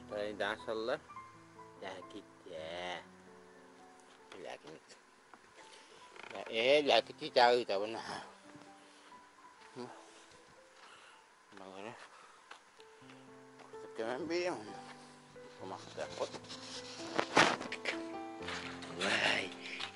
Taydan sallar. Lakit ya. Lakit. Lakit ci tahu tahu na. Bagana. Kemen bilang. Kumak takut. Wah,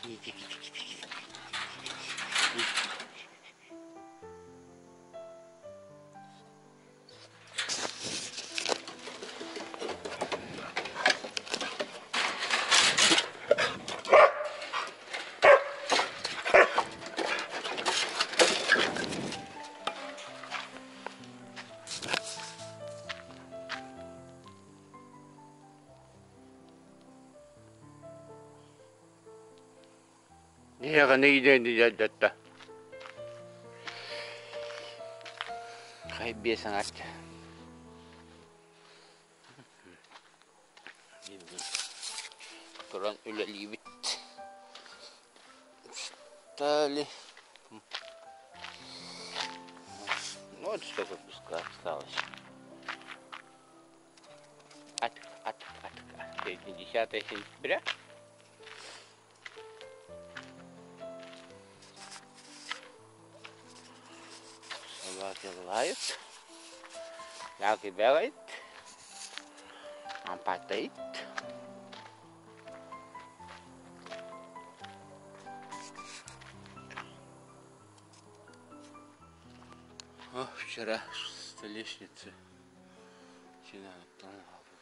dia kan ide di jadata. Kayak biasa aja. Kurang ulah libit. Стали. Ну вот что-то песка осталось. Сегодня 10 сентября. Собаки лают. Ляки бегает. Он потеет. Вчера с лестницы начинаю там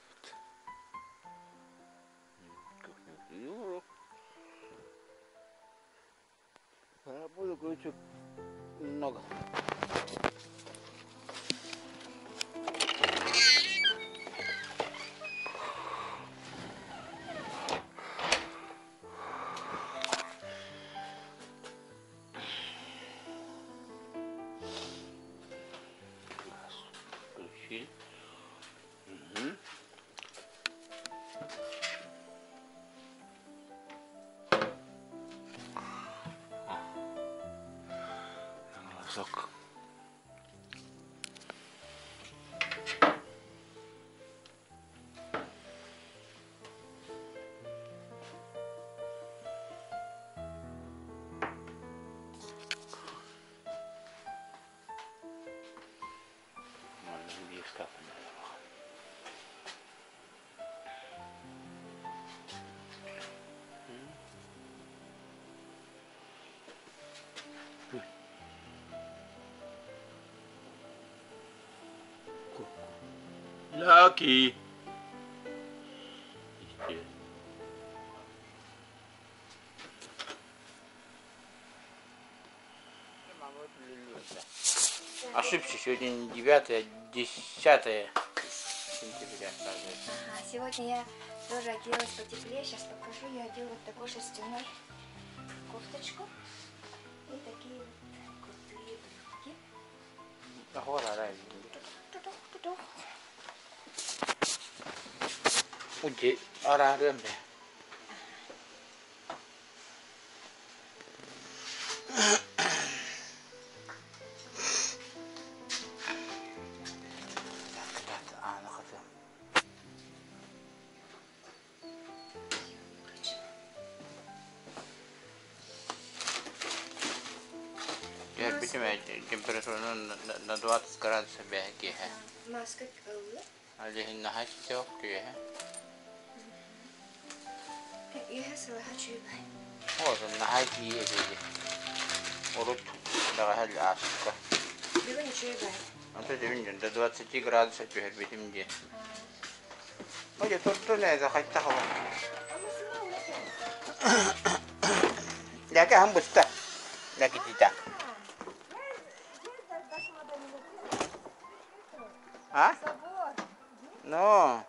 работать. Буду кое-что много. Сок. Можно без капли. Lucky. Ошибся, сегодня не 9, а 10 сентября. Ага, сегодня я тоже оделась потеплее. Сейчас покажу. Я одела вот такую шерстяную кофточку и такие вот крутые брюки. Uji orang deh. Ya, bitte mal, Temperatur на 20 градусов бяки. Маска кылы. عليه النهاية توقيه. إيه صراحة شيء باي. هو النهاية هي دي. ورد ده هالعسكر. بيقولي شيء باي. أنت تبين ده 20 градусов تهر بيتم دي. ما يطلعنا إذا خدت هوا. لكن هم بستا. لكن تيتا. ها؟ No.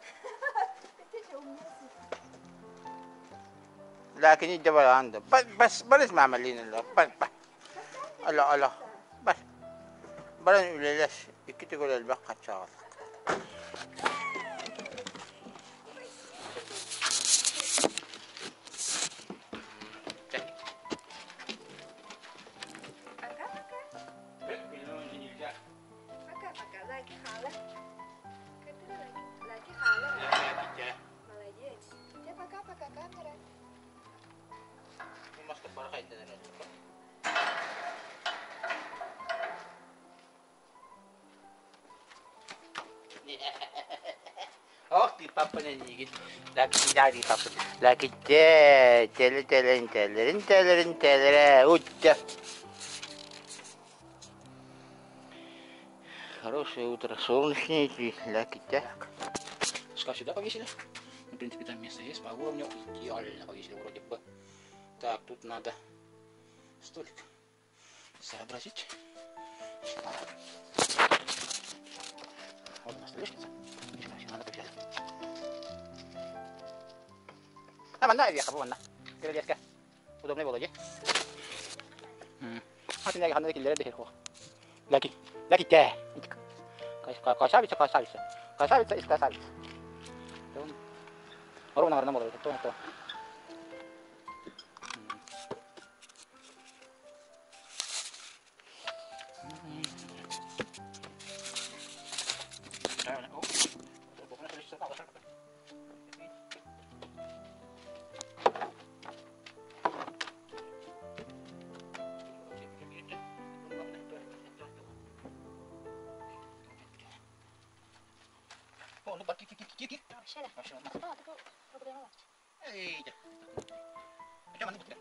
لكن الجبل عنده بس اسمع ملينا له بس الله بس بلا نقول ليش كنت تقول البقعة شغل Пока-пока, лайки хала. Лайки хала. kain na rin. Oh, di papa nanigid. Lagi papa. Lagi tele. Утя. Хорошее утро, солнечное, лаки так. Сказал, сюда повесили. В принципе, там место есть, по уровню идеально повесили вроде бы. Так, тут надо столик сообразить. Вот у нас столешница. Надо повесить. Mana ya kapan? Kira lihat kah? Udahnya boleh aja. Hati lagi handal killer deh kok. Lagi teh. Kau sabit. Iska sabit. Orang nak boleh itu. Oh, lupa kikik. Jangan lupa.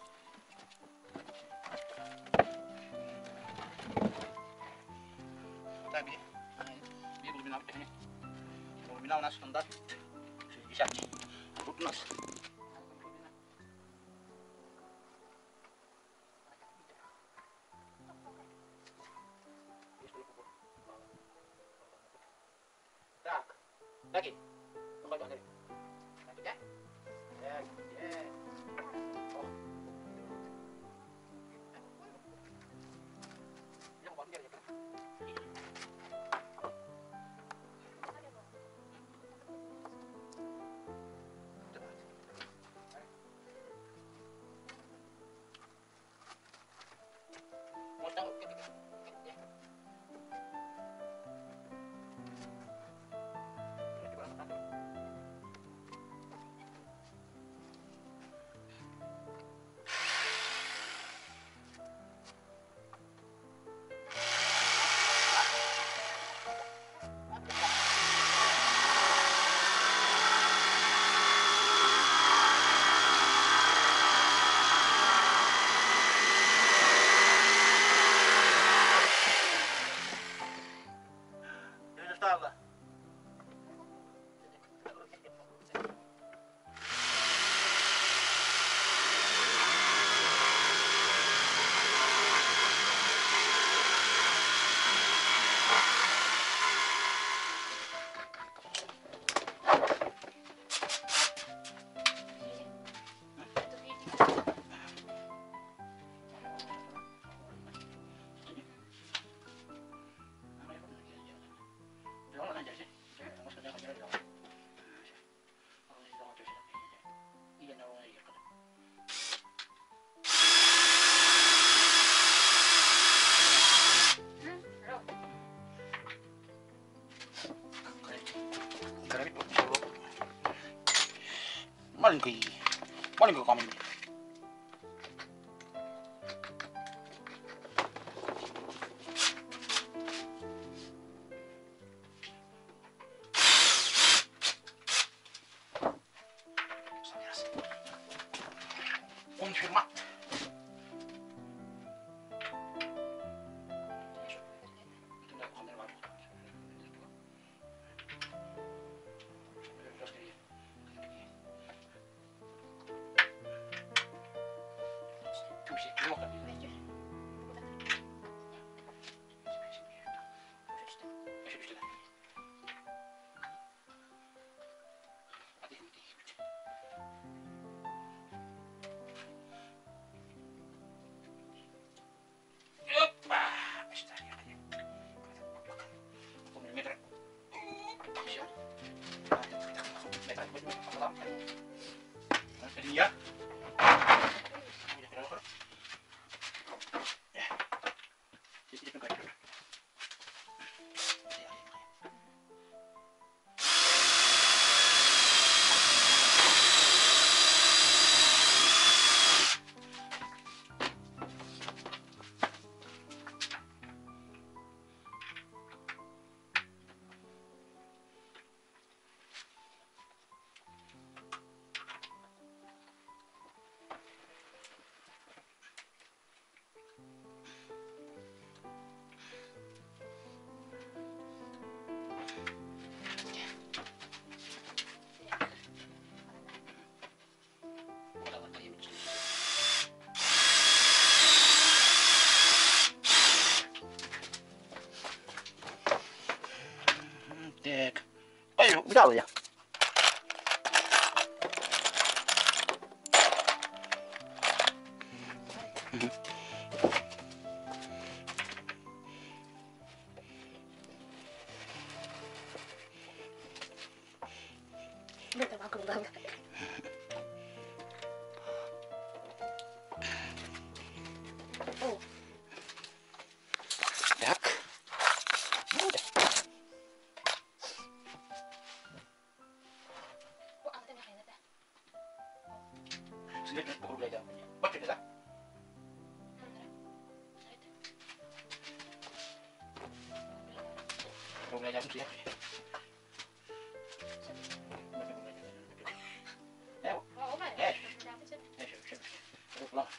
Tapi, dia belum bina ini. Belum bina nas standar. Bisa. Nas. Tak. Lagi. Tunggu lagi. Lagi ya. Oh. Yang baru dia kan. Mau tahu Maling ke kami. Confirmat. Ya. spesial ya. Udah termakan banget. Oh, Yak. Udah. kok angetnya kayak gitu? Sedikit pukul belajar. Baca dah. Pukul belajar tu ya. Oh, oke. Eh. Pulang.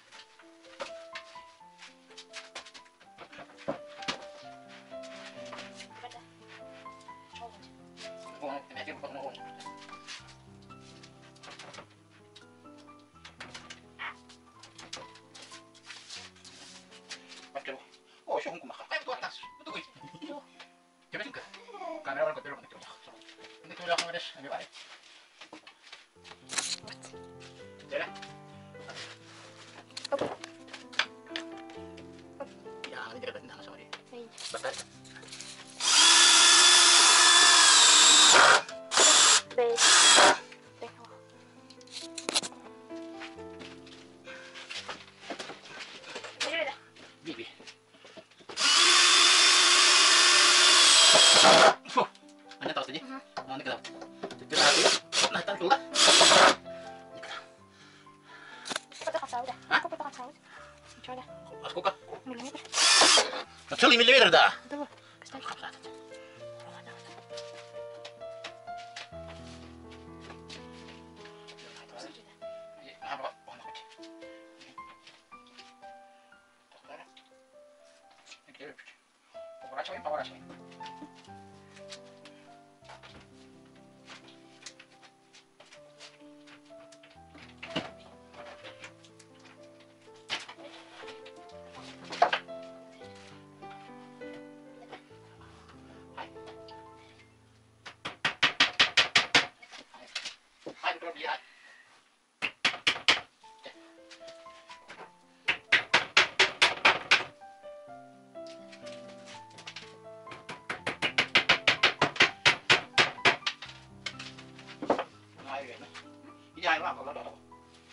Oh, siya kung kumaka. Ay, ito atas. Ito ko. Coba juga. Kamera orang kecil banget. Ini tuh yang beres. Ambil air. Jalan. Ya, ini dekat dengan sama dia. Bakar. Bibi. Ano tawag tadi? Ano ka daw? Tira natin. Nahatan ko lang. Hah? Aku ka. Nagsul millimeter dah. Pоворачиваем. Hai, betul lihat. Ini air lah kalau ada.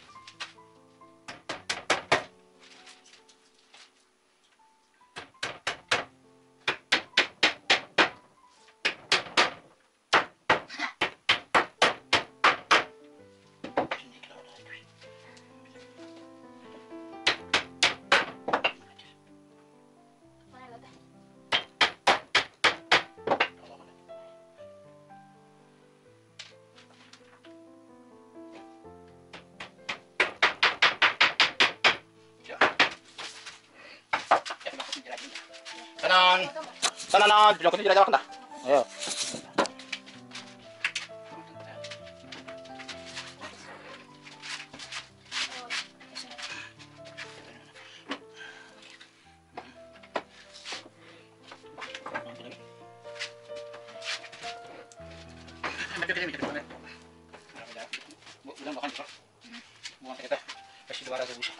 Tanan. Tanan, bilang ko tidak jalan Ayo. Bukan makan kita. Bukan kita. Kasih 200 busa.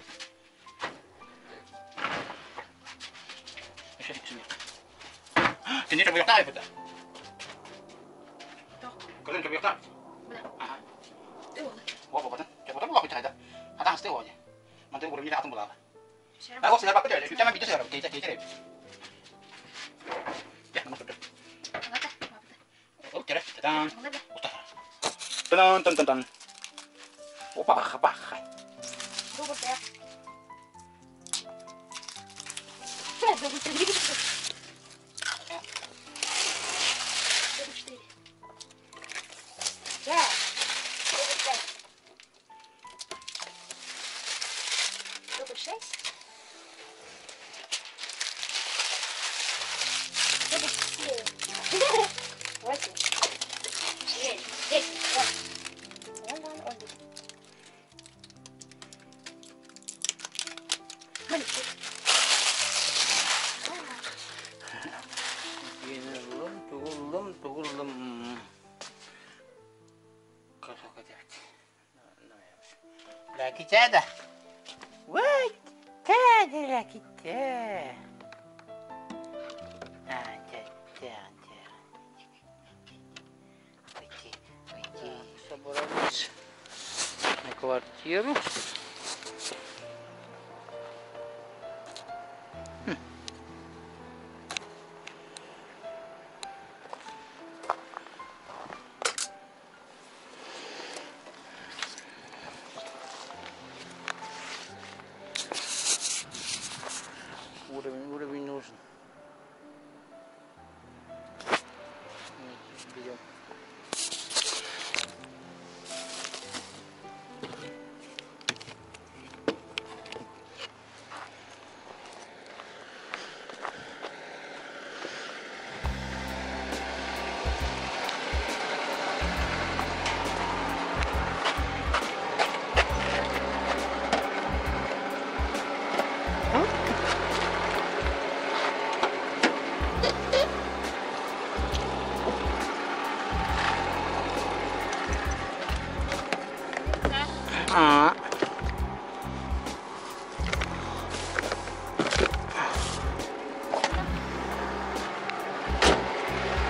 Sini coba yok tayo betul. Kalian coba yok tayo. Ah. Wah, apa betul? Coba tahu aku cari. Ada hasil aja. Nanti udah minta atom bola. Aku sudah pakai dia. Kita main video sekarang. Kita. Ya, nomor betul. Oke, tan. Tan. Opa, apa? Ya. Лакитяда. Вот, тяда, лакитя. Пойти. Собрались на квартиру. Уровень нужен. Берем.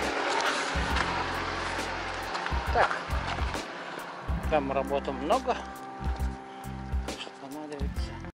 Так, там работы много.